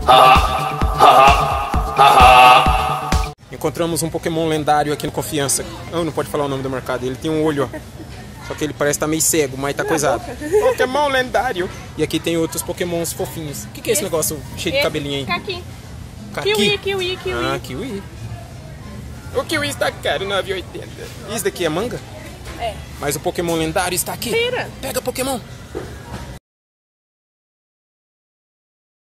Encontramos um Pokémon lendário aqui no Confiança. Não pode falar o nome do mercado. Ele tem um olho, ó. Só que ele parece estar meio cego, mas tá coisado. Pokémon lendário. E aqui tem outros Pokémons fofinhos. O que é esse negócio cheio de cabelinho aí? Caqui. Caqui? Kiwi. Ah, kiwi. O kiwi está caro, 9,80. Isso daqui é manga? É. Mas o Pokémon lendário está aqui. Tira. Pega Pokémon.